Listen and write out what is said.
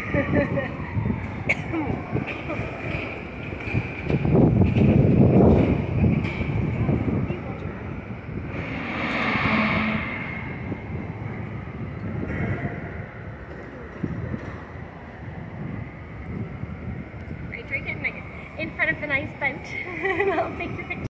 Drink it in front of the nice bench and I'll take your picture.